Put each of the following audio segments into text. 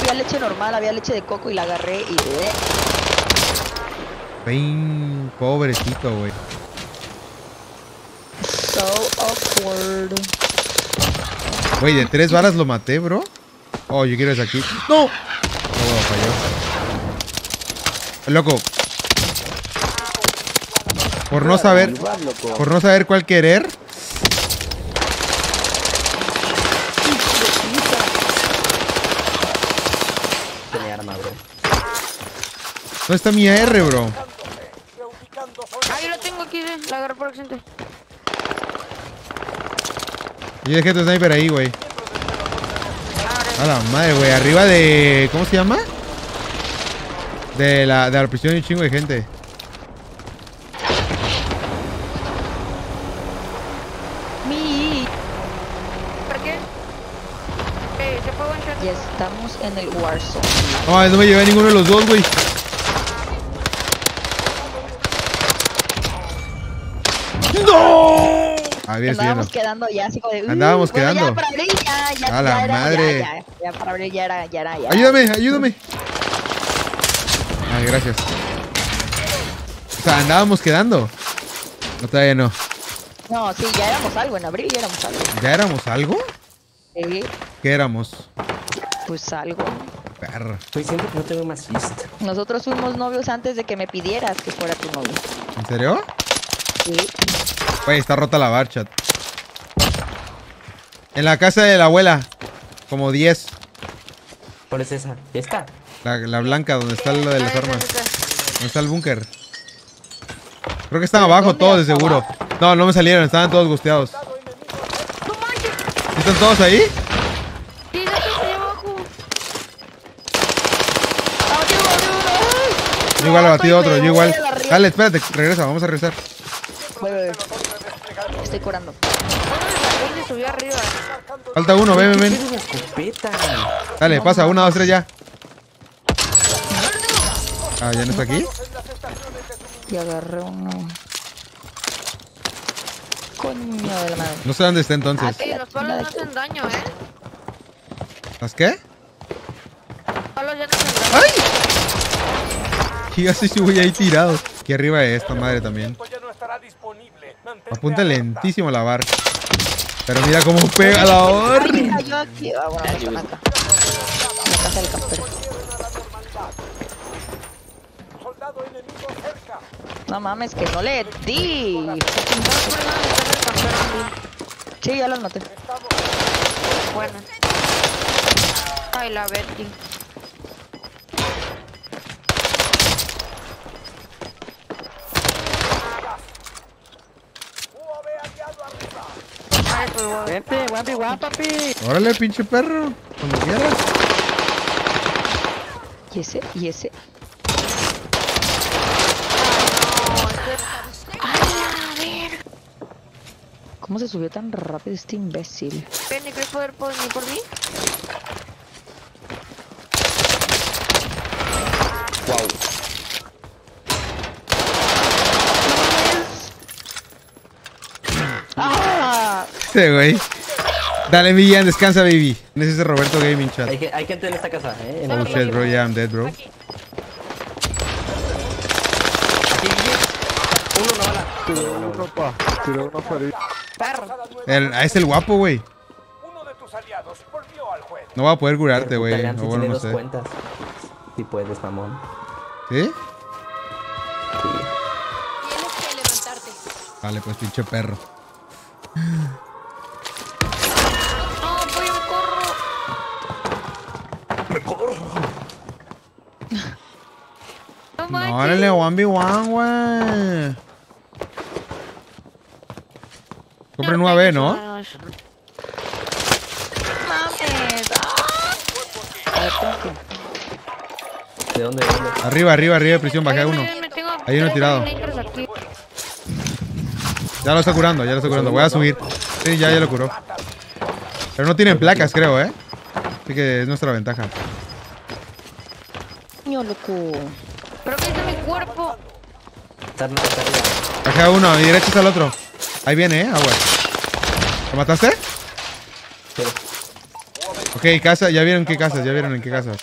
había leche normal, había leche de coco y la agarré y... Pobrecito, güey. So awkward. Güey, de 3 balas lo maté, bro. Oh, yo quiero ese aquí. ¡No! No, falló. Loco. Por no saber cuál querer. Tiene arma, bro. ¿Dónde está mi AR, bro? Ah, yo lo tengo aquí, la agarré por accidente. Yo dejé tu sniper ahí, güey. A la madre, güey. Arriba de... ¿Cómo se llama? De la prisión hay un chingo de gente. ¿Por qué? Se fue one shot. Ya estamos en el Warzone. No me llevé a ninguno de los dos, güey. ¡No! Ah, bien, Andábamos quedando ya así como de... Andábamos bueno, quedando. Ya para abrir, ya A la era, madre. Ya para abrir ya era. Ayúdame. Ay, gracias. O sea, andábamos quedando. No, todavía no. No, sí, ya éramos algo, en abril ya éramos algo. ¿Ya éramos algo? Sí, ¿Qué éramos? pues algo. Perro. Estoy siempre que no tengo más fist. Nosotros fuimos novios antes de que me pidieras que fuera tu novio. ¿En serio? Sí. Güey, está rota la bar, chat. En la casa de la abuela. Como 10. ¿Cuál es esa? ¿Esta? La blanca, donde está lo de las armas. Esta. ¿Dónde está el búnker? Creo que están abajo todos, de seguro. No, no me salieron, estaban todos gusteados. ¡No manches! ¿Están todos ahí? Sí, de ahí abajo. Yo igual he batido otro, yo igual. Dale, espérate, regresa, vamos a regresar. Voy. Estoy curando. ¿Dónde se subió arriba? Falta uno, ven. ¿Qué es una escopeta? Dale, pasa, 1, 2, 3 ya. Ah, ¿ya no está aquí? Y agarré uno. Coño de la madre. No sé dónde está entonces. Sí, los palos no hacen daño, ¿Las qué? Los palos ya no hacen daño. ¡Ay! ¿Qué haces si voy ahí tirado? Aquí arriba de esta madre también. Apunta lentísimo la bar. Pero mira cómo pega la bar. Yo aquí. Ah, bueno, están acá. En la casa del campero. No mames, que no le di. Sí, ya los maté. Bueno. Ay, la Betty. Ay, pues bueno. Vente, guapi, papi. Órale, pinche perro. Cuando quieras. Y ese. ¿Cómo se subió tan rápido este imbécil? Penny, ¿crees poder venir por mí? Wow. ¡Ah! Sí, güey. Dale, Millán, descansa, baby. Ese es Roberto Gaming, chat. Hay gente en esta casa, En Oh shit, bro, yeah, I'm dead, bro. Aquí. Uno, una bala. Tiró una farita. Perro. Es el guapo, güey. Uno de tus aliados volvió al juego. No va a poder curarte, güey. Puta, No, Lance bueno, tiene no dos sé. cuentas. Si puedes, mamón. ¿Sí? Sí. Tienes que levantarte. Vale, pues pinche perro. No, pollo, me corro. No No, manches. órale, 1v1, güey. Compren una B, ¿no? ¡Mames! A ver, tengo ¿De dónde? Arriba, prisión, bajé a uno. Hay uno tirado. Ya lo está curando, Voy a subir. Sí, ya lo curó. Pero no tienen placas, creo, ¿eh? Así que es nuestra ventaja. Coño, loco. Pero que es mi cuerpo. Está arriba. Bajé a uno, a mi derecha está el otro. Ahí viene, agua. ¿Lo mataste? Sí. Ok, Ok, casa, ya vieron qué casas, ya vieron en qué casas.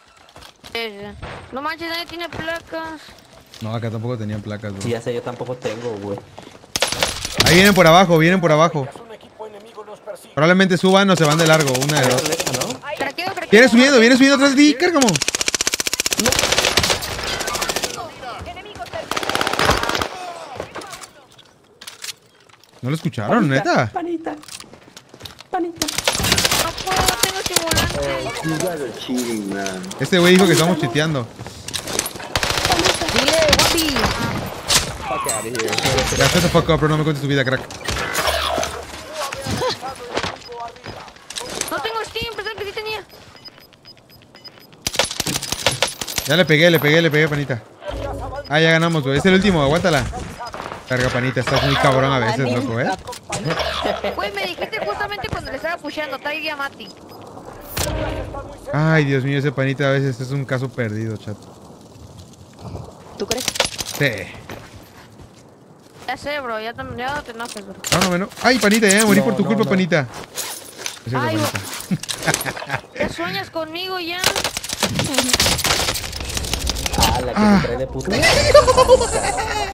No manches, nadie tiene placas. No, acá tampoco tenían placas, bro. Sí, ya sé, yo tampoco tengo, güey. Ahí vienen por abajo, vienen por abajo. Un equipo enemigo nos persigue. Probablemente suban o se van de largo, una de dos. ¿No? Craqueo. Viene subiendo atrás de ti, Cárcamo. ¿No lo escucharon, neta? Panita. Panita. No puedo, tengo estimulante. You guys are cheating, man. Este güey dijo que estamos chiteando. Dile, guapi. Fuck out of here. Ya, shut the fuck up, bro, no me cuentes tu vida, crack. No tengo Steam, pensé que sí tenía. Ya le pegué, panita. Ah, ya ganamos, güey. Es el último, aguántala. Carga, panita, estás muy cabrón a veces, loco, Güey, me dijiste justamente cuando le estaba pusheando, traigue a Mati. Ay, Dios mío, ese panita a veces es un caso perdido, chat. ¿Tú crees? Sí. Ya sé, bro, ya no te enojes, bro. No. Ay, panita, ya me morí por tu culpa, no. panita. Es Ay, panita. ¿Qué sueñas conmigo ya? Ah, la que te trae de puta.